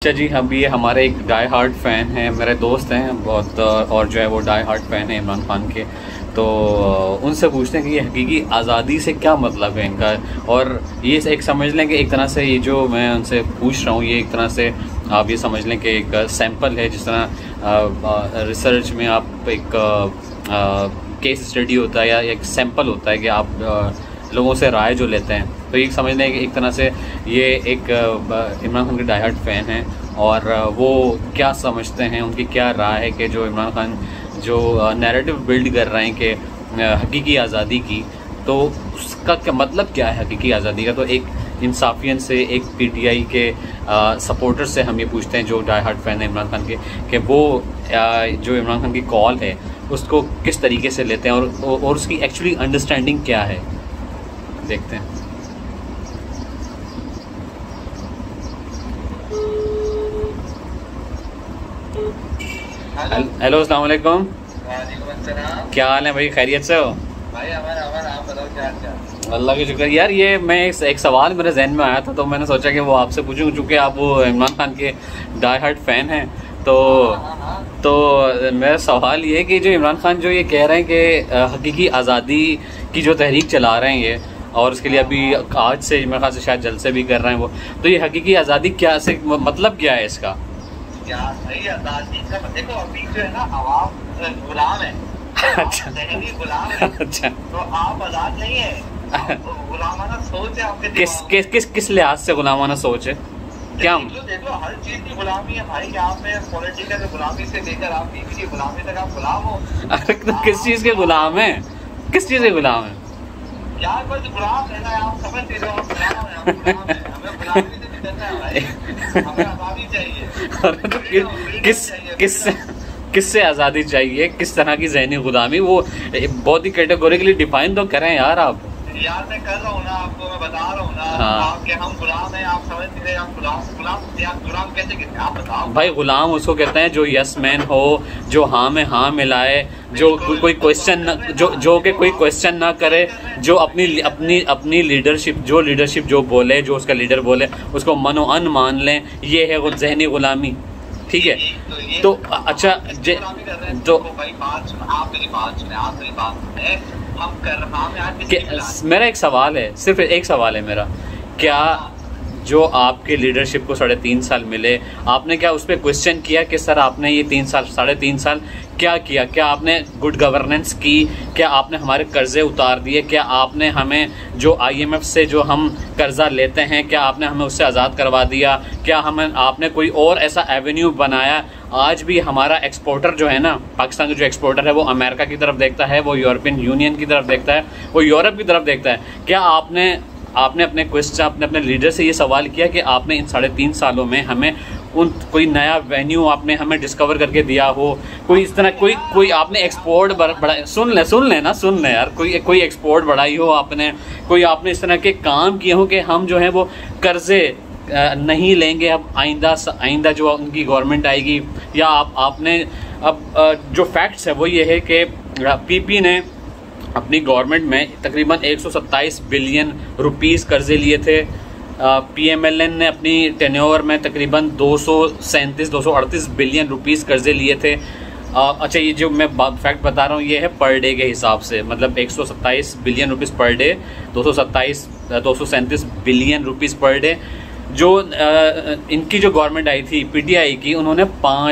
अच्छा जी, हम भी हमारे एक डाई हार्ट फ़ैन हैं, मेरे दोस्त हैं बहुत, और जो है वो डाई हार्ट फ़ैन है इमरान खान के। तो उनसे पूछते हैं कि ये हकीकी आज़ादी से क्या मतलब है इनका। और ये एक समझ लें कि एक तरह से ये जो मैं उनसे पूछ रहा हूँ, ये एक तरह से आप ये समझ लें कि एक सैंपल है। जिस तरह रिसर्च में आप एक केस स्टडी होता है या एक सैंपल होता है कि आप लोगों से राय जो लेते हैं, तो ये समझ लें कि एक तरह से ये एक इमरान खान के डाई हार्ट फ़ैन हैं और वो क्या समझते हैं, उनकी क्या राय है कि जो इमरान खान जो नैरेटिव बिल्ड कर रहे हैं कि हकीकी आज़ादी की, तो उसका क्या मतलब क्या है हकीकी आज़ादी का। तो एक इंसाफियन से, एक पीटीआई के सपोर्टर से हम ये पूछते हैं जो डाई हार्ट फ़ैन है इमरान खान के, कि वो जो इमरान खान की कॉल है उसको किस तरीके से लेते हैं और उसकी एक्चुअली अंडरस्टैंडिंग क्या है। देखते हैं। हेलो, अस्सलाम वालेकुम। क्या हाल है भाई, खैरियत से हो भाई? आप बताओ क्या हाल? अल्लाह का शुक्र। यार ये मैं एक सवाल मेरे जहन में आया था, तो मैंने सोचा कि वो आपसे पूछूं, चूँकि आप वो इमरान खान के डाई हार्ट फ़ैन हैं। तो मेरा सवाल ये है कि जो इमरान खान जो ये कह रहे हैं कि हकीकी आज़ादी की जो तहरीक चला रहे हैं ये, और उसके लिए अभी आज से मेरे ख्याल से शायद जलसे भी कर रहे हैं वो, तो ये हकीकी आज़ादी क्या से मतलब क्या है इसका? क्या सही आज़ादी का देखो, अभी जो है ना अवाम गुलाम है। अच्छा, गुलाम है। अच्छा, तो आप आज़ाद नहीं है, गुलामाना सोच है आपके। किस लिहाज से गुलामाना सोच है? क्या देखो हर चीज की गुलामी है भाई। यहाँ पे पॉलिटिकल गुलामी से लेकर आप बीवी की गुलामी तक आप गुलाम हो। अरे तो किस चीज़ के गुलाम है? किस चीज़ के गुलाम है यार? बस गुलाम है ना, आप समझ नहीं रहे हो, आप गुलाम है, हम गुलाम है। हमें गुलामी से निकलना है भाई, हमें आज़ादी चाहिए। अरे तो किससे आज़ादी चाहिए? किस तरह की ज़हनी गुलामी? वो बहुत ही कैटेगोरिकली डिफाइन तो करें यार आप। यार मैं कर रहा हूँ ना, आपको मैं बता रहा हूँ ना। हाँ। आपके हम गुलाम हैं, आप समझ नहीं रहे। आप गुलाम कैसे कहते हैं आप बताओ भाई? गुलाम उसको कहते हैं जो यस मैन हो, जो हाँ में हाँ मिलाए, जो कोई क्वेश्चन न, जो कि कोई क्वेश्चन ना करे, जो अपनी लीडरशिप जो बोले, जो उसका लीडर बोले उसको मनो अन मान लें, ये है वो जहनी गुलामी। ठीक है, तो अच्छा तो भाई बात सुन, आप मेरी बात सुने, आप मेरी बात सुने। हम कर रहा, मेरा एक सवाल है, सिर्फ एक सवाल है मेरा। क्या जो आपके लीडरशिप को 3.5 साल मिले, आपने क्या उस पर क्वेश्चन किया कि सर आपने ये 3.5 साल क्या किया? क्या आपने गुड गवर्नेंस की? क्या आपने हमारे कर्जे उतार दिए? क्या आपने हमें जो IMF से जो हम कर्जा लेते हैं, क्या आपने हमें उससे आज़ाद करवा दिया? क्या आपने कोई और ऐसा एवेन्यू बनाया? आज भी हमारा एक्सपोर्टर जो है ना, पाकिस्तान का जो एक्सपोर्टर है, वो अमेरिका की तरफ देखता है, वो यूरोपियन यूनियन की तरफ देखता है, वो यूरोप की तरफ देखता है। क्या आपने अपने क्वेश्चन अपने लीडर से ये सवाल किया कि आपने इन 3.5 सालों में हमें कोई नया वेन्यू आपने हमें डिस्कवर करके दिया हो? कोई इस तरह कोई आपने एक्सपोर्ट बढ़ा, सुन ले यार, कोई एक्सपोर्ट बढ़ाई हो आपने? कोई आपने इस तरह के काम किए हो कि हम जो है वो कर्जे नहीं लेंगे अब आइंदा जो उनकी गवर्नमेंट आएगी? या आपने अब जो फैक्ट्स है वो ये है कि PP ने अपनी गवर्नमेंट में तकरीबन 127 बिलियन रुपीस कर्जे लिए थे। PMLN ने अपनी टेन्योर में तकरीबन 238 बिलियन रुपीस कर्जे लिए थे। अच्छा, ये जो मैं फैक्ट बता रहा हूँ ये है पर डे के हिसाब से, मतलब 127 billion rupees per day, 237 billion rupees per day. जो इनकी जो गवर्नमेंट आई थी PTI की, उन्होंने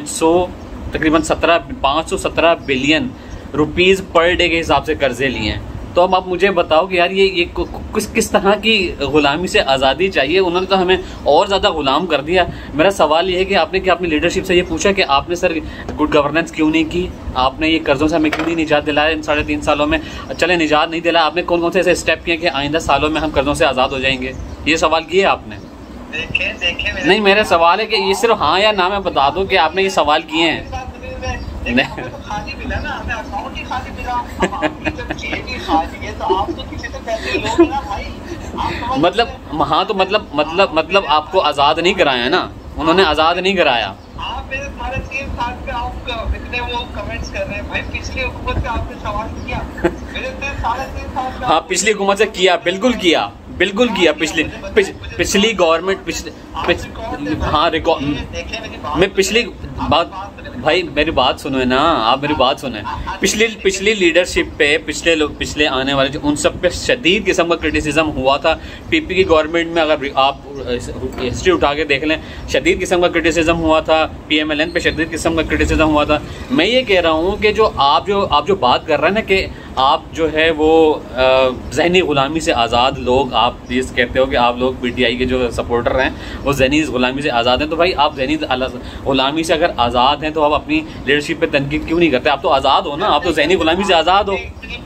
517 बिलियन रुपीस पर डे के हिसाब से कर्जे लिए हैं। तो अब आप मुझे बताओ कि यार ये किस तरह की गुलामी से आज़ादी चाहिए? उन्होंने तो हमें और ज़्यादा गुलाम कर दिया। मेरा सवाल ये है कि आपने क्या अपनी लीडरशिप से ये पूछा कि आपने सर गुड गवर्नेंस क्यों नहीं की? आपने ये कर्जों से हमें क्यों नहीं निजात दिलाया इन 3.5 सालों में? चले निजात नहीं दिलाया, आपने कौन कौन से ऐसे स्टेप किए कि आइंदा सालों में हम कर्जों से आज़ाद हो जाएंगे? ये सवाल किए आपने? देखे नहीं, मेरा सवाल है कि ये सिर्फ हाँ या ना में बता दो कि आपने ये सवाल किए हैं। नहीं तो खाली मिला ना, हमें अकाउंट ही खाली मिला। अब आपकी जब जेब ही खाली है तो आप तो किसी से पैसे लोगे ना भाई। मतलब हाँ, तो मतलब आपको आज़ाद नहीं कराया ना, उन्होंने आज़ाद नहीं कराया। आप मेरे 3.5 साल पे आप इतने वो कमेंट्स कर रहे हैं भाई। पिछली हुकूमत से आपने सवाल किया, मेरे 3.5 साल हाँ, पिछली हुकूमत से किया, बिल्कुल बिल्कुल किया पिछली गवर्नमेंट हाँ रिकॉर्ड मैं पिछली बात भाई मेरी बात सुनो है ना, आप मेरी बात सुने। पिछली लीडरशिप पे पिछले आने वाले उन सब पे शदीद किस्म का क्रिटिसिज्म हुआ था। पीपी की गवर्नमेंट में अगर आप हिस्ट्री उठा के देख लें, शदीद किस्म का क्रिटिसिज्म हुआ था। पीएमएलएन पे शदीद किस्म का क्रिटिसिज्म हुआ था। मैं ये कह रहा हूँ कि जो आप जो बात कर रहे हैं ना कि आप जो है वो ज़हनी ग़ुलामी से आज़ाद लोग, आप ये कहते हो कि आप लोग पीटीआई के जो सपोर्टर हैं वो ज़हनी ग़ुलामी से आज़ाद हैं, तो भाई आप ज़हनी ग़ुलामी से अगर आज़ाद हैं तो आप अपनी लीडरशिप पे तनकीद क्यों नहीं करते? आप तो आज़ाद हो ना, आप तो ज़हनी ग़ुलामी से आज़ाद हो।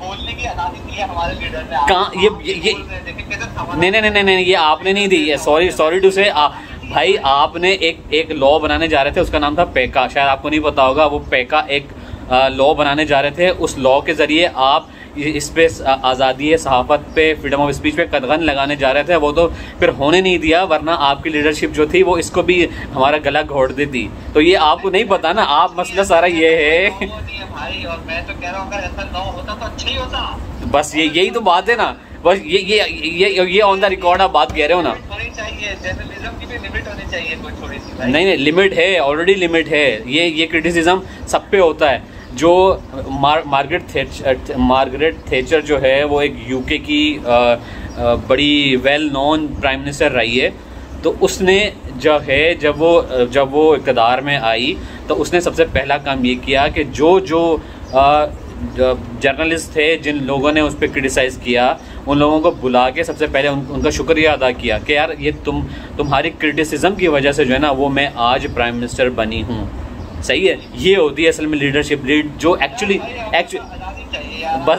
कहाँ ये नहीं, ये आपने नहीं दी है। सॉरी टू से भाई आपने एक लॉ बनाने जा रहे थे, उसका नाम था पैका, शायद आपको नहीं पता होगा। वो पैका एक लॉ बनाने जा रहे थे, उस लॉ के ज़रिए आप इस पे आज़ादी सहाफ़त पे, फ्रीडम ऑफ स्पीच पे कदगन लगाने जा रहे थे। वो तो फिर होने नहीं दिया, वरना आपकी लीडरशिप जो थी वो इसको भी हमारा गला घोट देती। तो ये आपको नहीं पता ना, आप मसला सारा ये है भाई। और मैं तो कह रहा हूँ अगर ऐसा लॉ होता तो अच्छा ही होता। बस यही तो बात है ना, बस ये ऑन द रिकॉर्ड आप बात कह रहे हो ना। होनी चाहिए, जर्नलिज्म की भी लिमिट होनी चाहिए कोई थोड़ी सी। नहीं लिमिट है, ऑलरेडी लिमिट है। ये क्रिटिसिज्म सब पे होता है। जो मार्गरेट थेचर जो है वो एक यूके की बड़ी वेल नोन प्राइम मिनिस्टर रही है। तो उसने जो है जब वो इक़्तिदार में आई तो उसने सबसे पहला काम ये किया कि जो जर्नलिस्ट थे, जिन लोगों ने उस पर क्रिटिसाइज़ किया, उन लोगों को बुला के सबसे पहले उनका शुक्रिया अदा किया कि यार ये तुम्हारी क्रिटिसिज्म की वजह से जो है ना वो मैं आज प्राइम मिनिस्टर बनी हूँ। सही है, ये होती है असल में लीडरशिप, जो एक्चुअली बस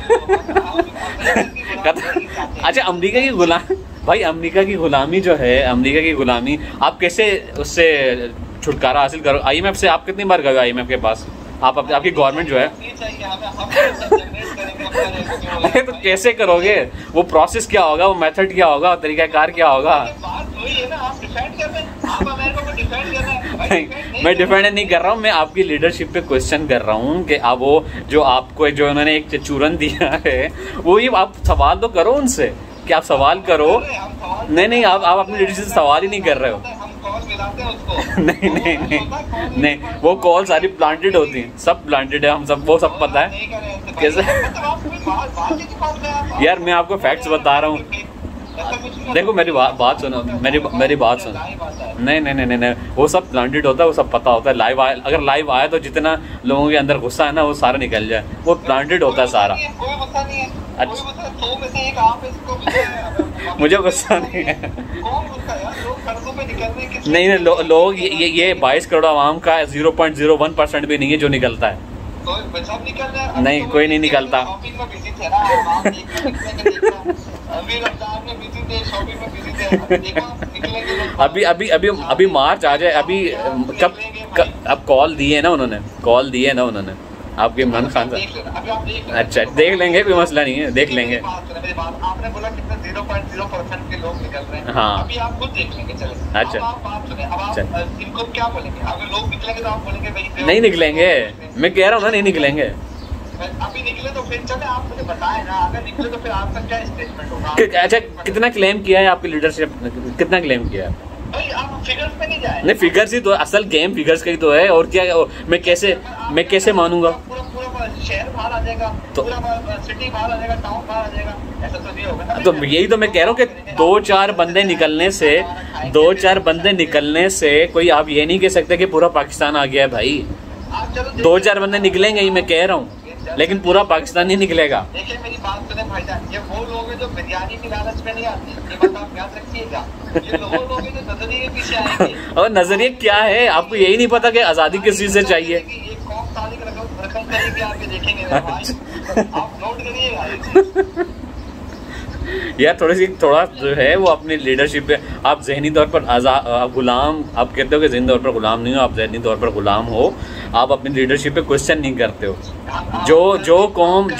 अच्छा अमेरिका की गुलाम भाई, अमेरिका की गुलामी जो है, अमेरिका की गुलामी आप कैसे उससे छुटकारा हासिल करो? आईएमएफ से आप कितनी बार गए आईएमएफ के पास? आपकी गवर्नमेंट जो है अरे तो कैसे करोगे? वो प्रोसेस क्या होगा, वो मेथड क्या होगा, तरीकाकार क्या होगा? मैं डिफेंड नहीं कर रहा हूँ, मैं आपकी लीडरशिप पे क्वेश्चन कर रहा हूँ कि आप वो जो आपको जो उन्होंने एक चूरन दिया है वो ये आप सवाल तो करो उनसे कि आप सवाल करो। नहीं आप अपनी लीडरशिप से सवाल ही नहीं कर रहे हो। नहीं वो कॉल सारी प्लांटेड होती हैं, सब प्लांटेड है, हम सब वो सब पता है कैसे। यार मैं आपको फैक्ट्स बता रहा हूँ, देखो मेरी बात सुनो, मेरी बात सुनो। नहीं वो सब प्लांटेड होता है, वो सब पता होता है। लाइव आया, अगर लाइव आया तो जितना लोगों के अंदर गुस्सा है ना वो सारा निकल जाए, वो प्लांटेड होता है सारा। मुझे गुस्सा नहीं है। नहीं लोग ये 22 करोड़ आवाम का 0.01% भी नहीं है जो निकलता है। नहीं कोई नहीं निकलता। अभी मार्च आ जाए, अभी कब अब कॉल दिए ना उन्होंने आपके इमरान खान साहब। अच्छा देख लेंगे, कोई मसला नहीं है, देख लेंगे। आपने बोला कितना 0.0% के लोग निकल रहे हैं। हाँ अभी आप खुद देख लेंगे। चले अच्छा अब आप इनको क्या बोलेंगे? अगर लोग निकलेंगे तो आप बोलेंगे भाई नहीं निकलेंगे। मैं कह रहा हूँ ना नहीं निकलेंगे। अभी निकले तो फिर चले, आप मुझे बताएं ना, अगर निकले तो फिर आपका क्या स्टेटमेंट होगा? अच्छा कितना क्लेम किया है आपकी लीडरशिप, कितना क्लेम किया है? भाई आप फिगर्स पे नहीं जाए। नहीं फिगर्स ही तो असल गेम फिगर्स का ही तो है, और क्या मैं कैसे मानूंगा? पूरा शहर बाहर आ जाएगा, तो पूरा सिटी बाहर आ जाएगा, टाउन बाहर आ जाएगा, ऐसा तो नहीं होगा। तो यही तो मैं कह रहा हूँ कि 2-4 बंदे निकलने से कोई आप ये नहीं कह सकते कि पूरा पाकिस्तान आ गया है भाई। 2-4 बंदे निकलेंगे ही मैं कह रहा हूँ, लेकिन पूरा पाकिस्तान नहीं निकलेगा। देखिए मेरी बात सुने भाईजान, ये वो लोग हैं जो बिरयानी की लालच में नहीं आते, ये बात आप याद रखिएगा। ये वो लोग हैं जो नजरिए के पीछे आएंगे। और नजरिए क्या है, आपको यही नहीं पता कि आजादी किस चीज से चाहिए? एक कौम तारीख रकम करेगी, आप ये देखेंगे आप नोट करिएगा यार। थोड़ा जो है वो अपनी लीडरशिप पे आप जहनी तौर पर गुलाम, आप कहते हो कि जहनी तौर पर गुलाम नहीं हो, आप जहनी तौर पर गुलाम हो। आप अपनी लीडरशिप पे क्वेश्चन नहीं करते हो। जो कौम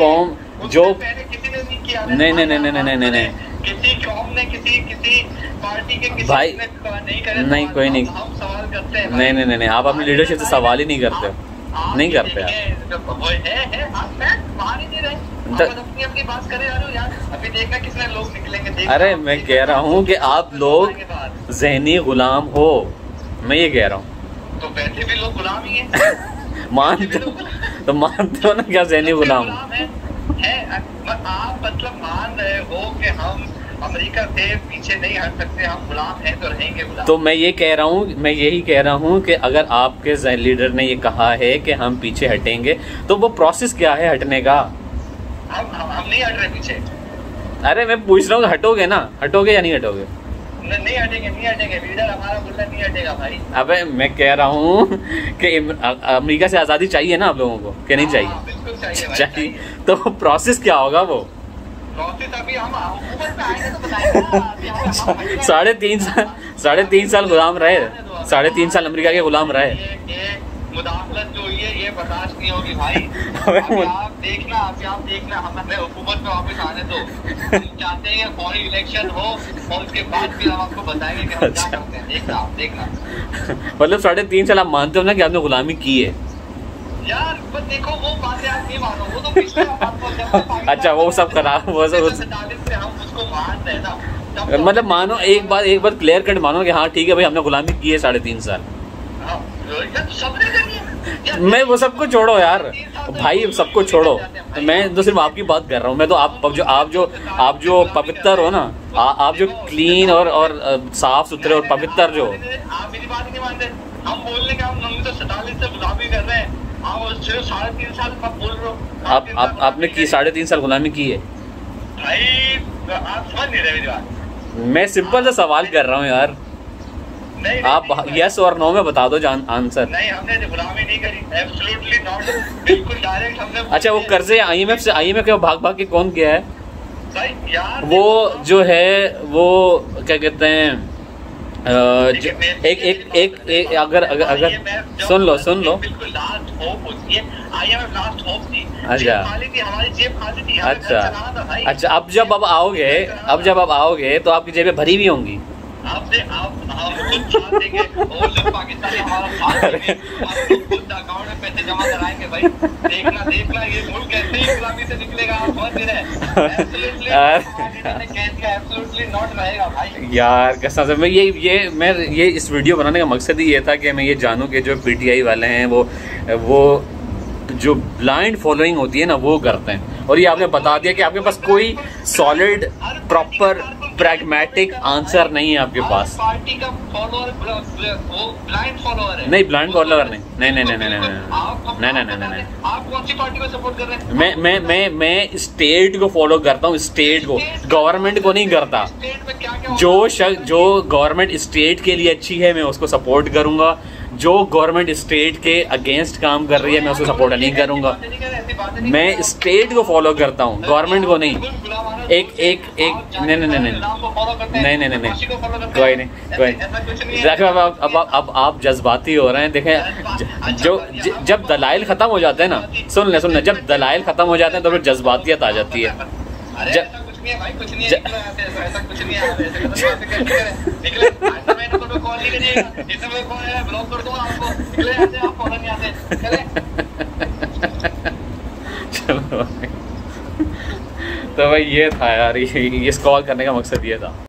नहीं किसी कौम ने किसी पार्टी के भाई नहीं कोई नहीं, हम सवाल करते हैं। नहीं आप अपनी लीडरशिप से सवाल ही नहीं करते हो, नहीं करते आप। अपनी अपनी बात करे यार, अभी देखना कितने लोग निकलेंगे। अरे मैं कह रहा हूँ कि आप लोग ज़हनी गुलाम हो, मैं ये कह रहा हूँ। तो वैसे भी लोग गुलाम ही हैं। मानते हो ना क्या ज़हनी गुलाम है? आप मतलब मान रहे हो कि हम अमेरिका से पीछे नहीं हट सकते, हम गुलाम हैं तो रहेंगे गुलाम। तो मैं ये कह रहा हूँ, मैं यही कह रहा हूँ कि अगर आपके लीडर ने ये कहा है कि हम पीछे हटेंगे, तो वो प्रोसेस क्या है हटने का? हम नहीं हट रहे पीछे। अरे मैं पूछ रहा हूँ, हटोगे ना, हटोगे या नहीं हटोगे? नहीं हटेंगे, नहीं हटेंगे, लीडर हमारा बोलना नहीं हटेगा भाई। अबे मैं कह रहा हूँ कि अमेरिका से आज़ादी चाहिए ना आप लोगों को, कि नहीं चाहिए? बिल्कुल चाहिए, चाहिए। तो प्रोसेस क्या होगा? वो प्रोसेस अभी हम हुकूमत में आएंगे तो बताएंगे। 3.5 साल गुलाम रहे, 3.5 साल अमेरिका के गुलाम रहे। मुदाखलत जो हुई है ये बर्दाश्त नहीं होगी भाई। आप देखना हम हमें हुकूमत में वापस आने दो। हम चाहते हैं फौरी इलेक्शन हो और उसके बाद फिर हम आपको बताएंगे कि हम क्या करते हैं। देखना मतलब 3.5 साल आप मानते हो ना कि आपने गुलामी की है यार? पर देखो वो बातें आप नहीं मानो, वो तो पिछले बात। अच्छा वो सब करा, वो सब से हम उसको मान रहे ना, मतलब मानो एक बार क्लियर कट मानो कि हाँ ठीक है भाई हमने गुलामी की है 3.5 साल। मैं वो सबको छोड़ो यार भाई, सबको छोड़ो, मैं तो सिर्फ आपकी बात कर रहा हूँ। मैं तो आप जो पवित्र हो ना, आप जो क्लीन और साफ सुथरे और पवित्र जो, आप मेरी बात नहीं मानते। हम बोल रहे हम तो 47 से गुलामी कर रहे हैं, आप 3.5 साल आप बोल रहे हो। आपने की 3.5 साल गुलामी की है भाई, आप समझ नहीं रहे मेरी बात। मैं सिंपल सा सवाल कर रहा हूँ यार, आप यस और नो में बता दो आंसर। नहीं, हमने गुलामी नहीं करी, एब्सोल्युटली नॉट, बिल्कुल डायरेक्ट हमने। अच्छा वो कर्जे IMF के भाग के कौन गया है भाई यार? वो जो है वो क्या कहते हैं, एक अगर सुन लो बिल्कुल लास्ट होप होती है, IMF लास्ट होप थी। अच्छा हमारी जेब खाली थी। अच्छा अब जब आप आओगे तो आपकी जेबें भरी भी होंगी। हम खुद साथ देंगे और जब पाकिस्तानी हमारा साथ देंगे, हम खुद अकाउंट में पैसे जमा कराएंगे भाई। देखना ये मुल्क कैसे ही गुलामी से निकलेगा, आप समझ नहीं रहे। एब्सोल्युटली नॉट रहेगा भाई। यार कसम से मैं ये इस वीडियो बनाने का मकसद ही ये था कि मैं ये जानूं कि जो PTI वाले हैं वो जो ब्लाइंड फॉलोइंग होती है ना वो करते हैं, और ये आपने बता दिया कि आपके पास कोई सॉलिड प्रॉपर प्रैग्मेटिक आंसर नहीं है आपके पास। पार्टी का फॉलोअर वो ब्लाइंड फॉलोअर है। नहीं ब्लाइंड फॉलोअर नहीं। आप कौन सी पार्टी को सपोर्ट कर रहे हैं? मैं स्टेट को फॉलो करता हूँ, स्टेट को, गवर्नमेंट को नहीं करता। स्टेट में क्या जो गवर्नमेंट स्टेट के लिए अच्छी है मैं उसको सपोर्ट करूंगा, जो गवर्नमेंट स्टेट के अगेंस्ट काम कर रही है मैं उसको सपोर्ट नहीं करूंगा। मैं स्टेट को फॉलो करता हूँ, गवर्नमेंट को नहीं। एक नहीं कोई नहीं। देखो अब आप जज्बाती हो रहे हैं। देखें जब दलाइल खत्म हो जाते हैं ना, सुन ले, जब दलाइल खत्म हो जाते हैं तो फिर जज्बातियत आ जाती है। चलो तो भाई ये था यार, इस कॉल करने का मकसद ये था।